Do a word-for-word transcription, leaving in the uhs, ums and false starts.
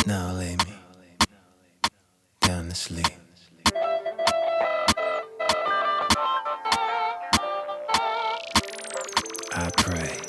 Now lay me down to sleep. I pray.